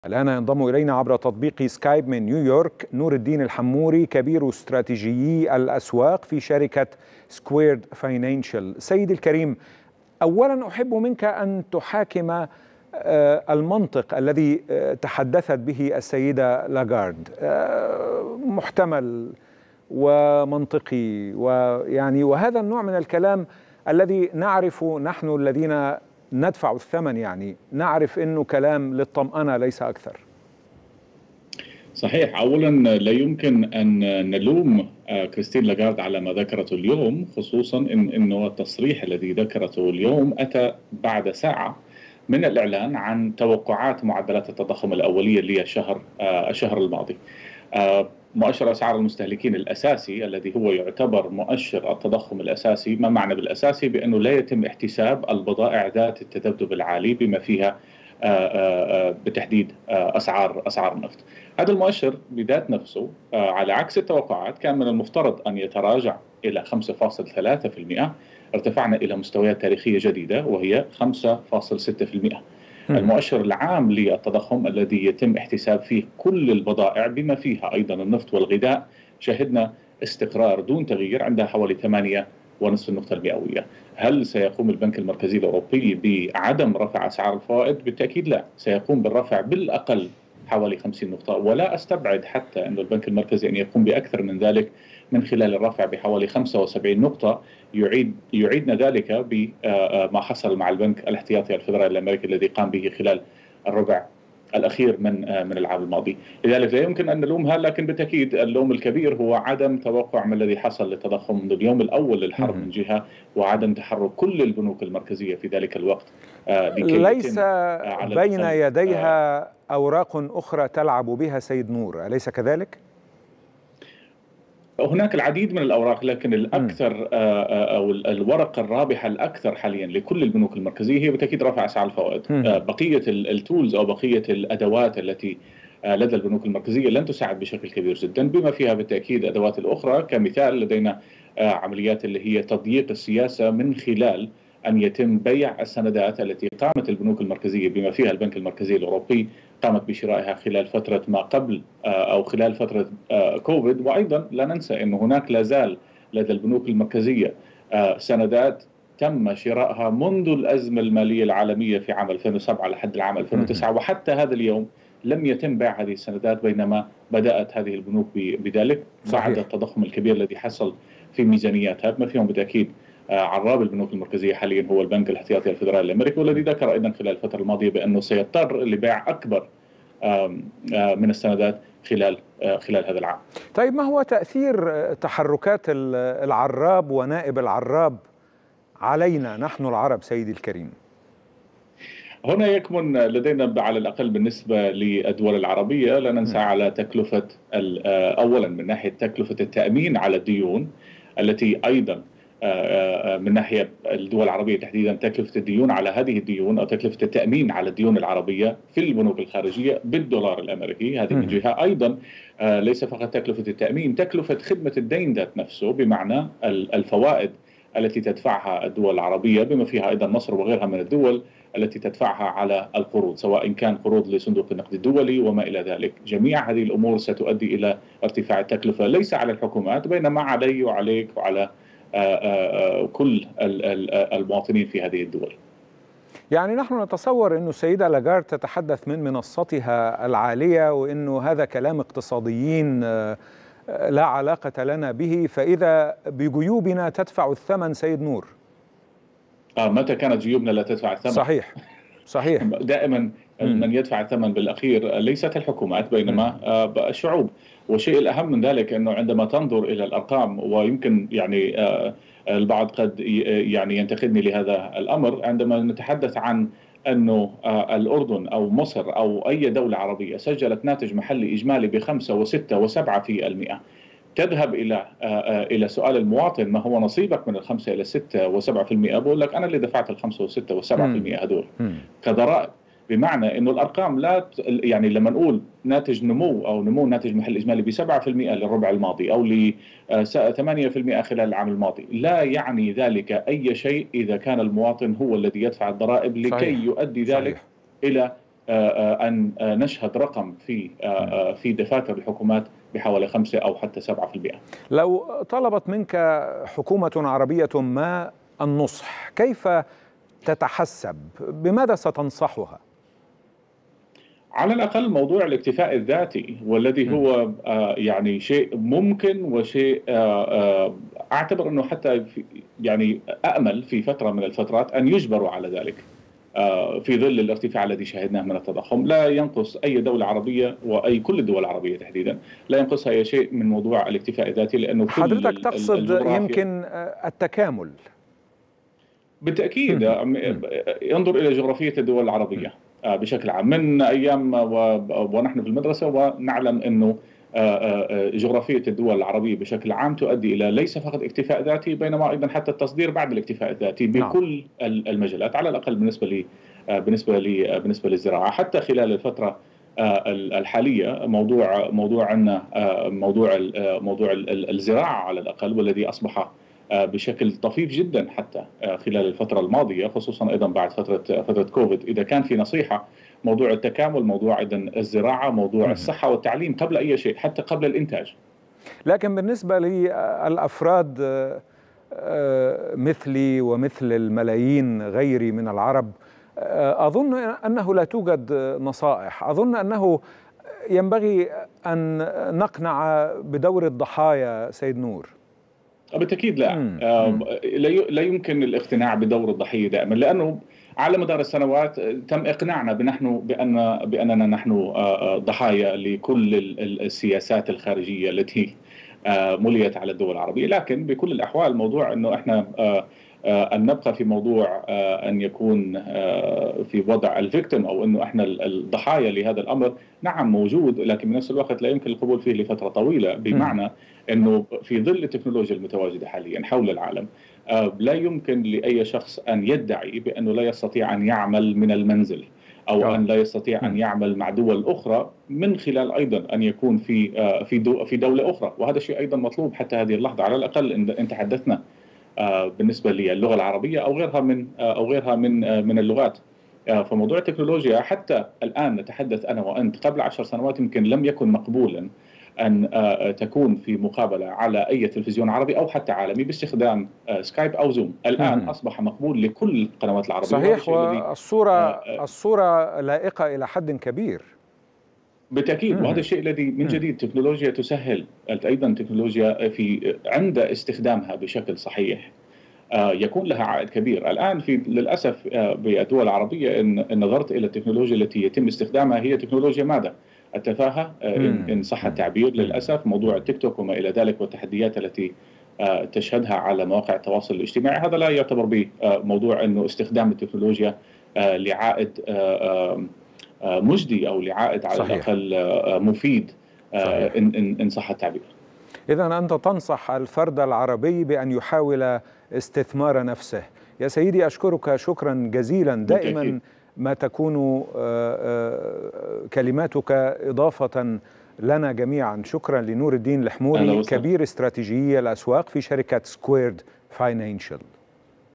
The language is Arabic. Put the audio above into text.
الآن ينضم إلينا عبر تطبيق سكايب من نيويورك نور الدين الحموري، كبير استراتيجيي الأسواق في شركة سكويرد فاينانشال. سيدي الكريم، أولا أحب منك أن تحاكم المنطق الذي تحدثت به السيدة لاغارد، محتمل ومنطقي، وهذا النوع من الكلام الذي نعرف نحن الذين ندفع الثمن، يعني نعرف أنه كلام للطمأنة ليس أكثر. صحيح. أولا لا يمكن أن نلوم كريستين لاغارد على ما ذكرته اليوم، خصوصا أنه التصريح الذي ذكرته اليوم أتى بعد ساعة من الإعلان عن توقعات معدلات التضخم الأولية للشهر الماضي. مؤشر أسعار المستهلكين الأساسي الذي هو يعتبر مؤشر التضخم الأساسي، ما معنى بالأساسي؟ بأنه لا يتم احتساب البضائع ذات التذبذب العالي بما فيها بتحديد أسعار النفط. هذا المؤشر بذات نفسه على عكس التوقعات كان من المفترض أن يتراجع إلى 5.3%، ارتفعنا إلى مستويات تاريخية جديدة وهي 5.6%. المؤشر العام للتضخم الذي يتم احتساب فيه كل البضائع بما فيها أيضا النفط والغذاء، شهدنا استقرار دون تغيير عندها حوالي 8.5 النقطة المئوية. هل سيقوم البنك المركزي الأوروبي بعدم رفع أسعار الفوائد؟ بالتأكيد لا، سيقوم بالرفع بالأقل حوالي 50 نقطة، ولا أستبعد حتى أن البنك المركزي أن يقوم بأكثر من ذلك من خلال الرفع بحوالي 75 نقطة. يعيدنا ذلك بما حصل مع البنك الاحتياطي الفيدرالي الأمريكي الذي قام به خلال الربع الأخير من العام الماضي. لذلك لا يمكن أن نلومها، لكن بالتأكيد اللوم الكبير هو عدم توقع ما الذي حصل للتضخم منذ اليوم الأول للحرب من جهة، وعدم تحرك كل البنوك المركزية في ذلك الوقت ليس بين يديها أوراق أخرى تلعب بها سيد نور، أليس كذلك؟ هناك العديد من الأوراق، لكن الأكثر أو الورقة الرابحة الأكثر حاليا لكل البنوك المركزية هي بالتأكيد رفع أسعار الفوائد. بقية التولز أو بقية الأدوات التي لدى البنوك المركزية لن تساعد بشكل كبير جدا، بما فيها بالتأكيد أدوات الأخرى. كمثال لدينا عمليات اللي هي تضييق السياسة من خلال أن يتم بيع السندات التي قامت البنوك المركزية بما فيها البنك المركزي الأوروبي قامت بشرائها خلال فترة ما قبل أو خلال فترة كوفيد. وأيضا لا ننسى أن هناك لا زال لدى البنوك المركزية سندات تم شرائها منذ الأزمة المالية العالمية في عام 2007 لحد العام 2009، وحتى هذا اليوم لم يتم بيع هذه السندات، بينما بدأت هذه البنوك بذلك بعد التضخم الكبير الذي حصل في ميزانياتها، بما فيهم بالتأكيد عراب البنوك المركزية حاليا هو البنك الاحتياطي الفيدرالي الأمريكي، والذي ذكر أيضا خلال الفترة الماضية بأنه سيضطر لبيع أكبر من السندات خلال هذا العام. طيب، ما هو تأثير تحركات العراب ونائب العراب علينا نحن العرب سيدي الكريم؟ هنا يكمن لدينا على الأقل بالنسبة للدول العربية، لا ننسى على تكلفة أولا من ناحية تكلفة التأمين على الديون، التي أيضا من ناحية الدول العربية تحديدا تكلفة الديون على هذه الديون أو تكلفة التأمين على الديون العربية في البنوك الخارجية بالدولار الأمريكي، هذه من جهة. أيضا ليس فقط تكلفة التأمين، تكلفة خدمة الدين ذات نفسه، بمعنى الفوائد التي تدفعها الدول العربية بما فيها أيضا مصر وغيرها من الدول التي تدفعها على القروض، سواء كان قروض لصندوق النقد الدولي وما إلى ذلك. جميع هذه الأمور ستؤدي إلى ارتفاع التكلفة ليس على الحكومات، بينما علي وعليك وعلى كل المواطنين في هذه الدول. يعني نحن نتصور أن السيدة لاغارد تتحدث من منصتها العالية، وأنه هذا كلام اقتصاديين لا علاقة لنا به، فإذا بجيوبنا تدفع الثمن سيد نور. متى كانت جيوبنا لا تدفع الثمن؟ صحيح. دائما من يدفع الثمن بالأخير ليست الحكومات بينما الشعوب. والشيء الأهم من ذلك أنه عندما تنظر إلى الأرقام، ويمكن يعني البعض قد يعني ينتقدني لهذا الأمر عندما نتحدث عن أنه الأردن أو مصر أو أي دولة عربية سجلت ناتج محلي إجمالي ب5 و6 و7%، تذهب إلى سؤال المواطن ما هو نصيبك من 5 إلى 6 و7%، بقول لك أنا اللي دفعت 5 و6 و7% هذول كضرائب. بمعنى إنه الأرقام لا يعني لما نقول ناتج نمو أو نمو ناتج محل إجمالي ب7% للربع الماضي أو ل8% خلال العام الماضي، لا يعني ذلك أي شيء إذا كان المواطن هو الذي يدفع الضرائب لكي يؤدي ذلك إلى أن نشهد رقم في دفاتر الحكومات بحوالي 5 أو حتى 7%. لو طلبت منك حكومة عربية ما النصح، كيف تتحسب؟ بماذا ستنصحها؟ على الأقل موضوع الاكتفاء الذاتي، والذي هو يعني شيء ممكن وشيء أعتبر أنه حتى يعني أأمل في فترة من الفترات أن يجبروا على ذلك في ظل الارتفاع الذي شهدناه من التضخم. لا ينقص أي دولة عربية كل الدول العربية تحديدا لا ينقصها أي شيء من موضوع الاكتفاء الذاتي، لأنه حضرتك تقصد يمكن التكامل. بالتأكيد ينظر إلى جغرافية الدول العربية بشكل عام من أيام ونحن في المدرسة، ونعلم أنه جغرافية الدول العربية بشكل عام تؤدي إلى ليس فقط اكتفاء ذاتي، بينما أيضا حتى التصدير بعد الاكتفاء الذاتي بكل المجالات، على الأقل بالنسبة للزراعة. حتى خلال الفترة الحالية موضوع الزراعة على الأقل، والذي أصبح بشكل طفيف جدا حتى خلال الفترة الماضية، خصوصا أيضا بعد فترة كوفيد. إذا كان في نصيحة، موضوع التكامل، موضوع أيضا الزراعة، موضوع الصحة والتعليم قبل أي شيء، حتى قبل الإنتاج. لكن بالنسبة للأفراد مثلي ومثل الملايين غيري من العرب، أظن أنه لا توجد نصائح. أظن أنه ينبغي أن نقنع بدور الضحايا سيد نور. بالتأكيد لا يمكن الاقتناع بدور الضحية دائما، لأنه على مدار السنوات تم إقناعنا بأننا نحن ضحايا لكل السياسات الخارجية التي مليت على الدول العربية. لكن بكل الأحوال موضوع أنه إحنا أن نبقى في موضوع أن يكون في وضع الفيكتيم، أو أنه إحنا الضحايا لهذا الأمر، نعم موجود، لكن بنفس الوقت لا يمكن القبول فيه لفترة طويلة. بمعنى أنه في ظل التكنولوجيا المتواجدة حاليا حول العالم، لا يمكن لأي شخص أن يدعي بأنه لا يستطيع أن يعمل من المنزل، أو أن لا يستطيع أن يعمل مع دول أخرى من خلال أيضا أن يكون في دولة أخرى. وهذا الشيء أيضا مطلوب حتى هذه اللحظة، على الأقل إن تحدثنا بالنسبة للغة العربية أو غيرها من اللغات. فموضوع التكنولوجيا حتى الآن نتحدث أنا وأنت، قبل 10 سنوات يمكن لم يكن مقبولا أن تكون في مقابلة على أي تلفزيون عربي أو حتى عالمي باستخدام سكايب أو زوم. الآن أصبح مقبول لكل القنوات العربية. صحيح، والصورة لائقة إلى حد كبير. بالتأكيد، وهذا الشيء الذي من جديد تكنولوجيا تسهل أيضا. تكنولوجيا عند استخدامها بشكل صحيح يكون لها عائد كبير. الآن للأسف بالدول العربية إن نظرت إلى التكنولوجيا التي يتم استخدامها هي تكنولوجيا ماذا؟ التفاهة إن صح التعبير. للأسف موضوع التيك توك وما إلى ذلك والتحديات التي تشهدها على مواقع التواصل الاجتماعي، هذا لا يعتبر بموضوع أنه استخدام التكنولوجيا لعائد مجدي أو لعائد على الأقل مفيد إن صح التعبير. إذن أنت تنصح الفرد العربي بأن يحاول استثمار نفسه. يا سيدي أشكرك شكرا جزيلا. دائما ما تكون كلماتك إضافة لنا جميعا. شكرا لنور الدين الحموري، كبير استراتيجية الأسواق في شركة سكويرد فاينانشال.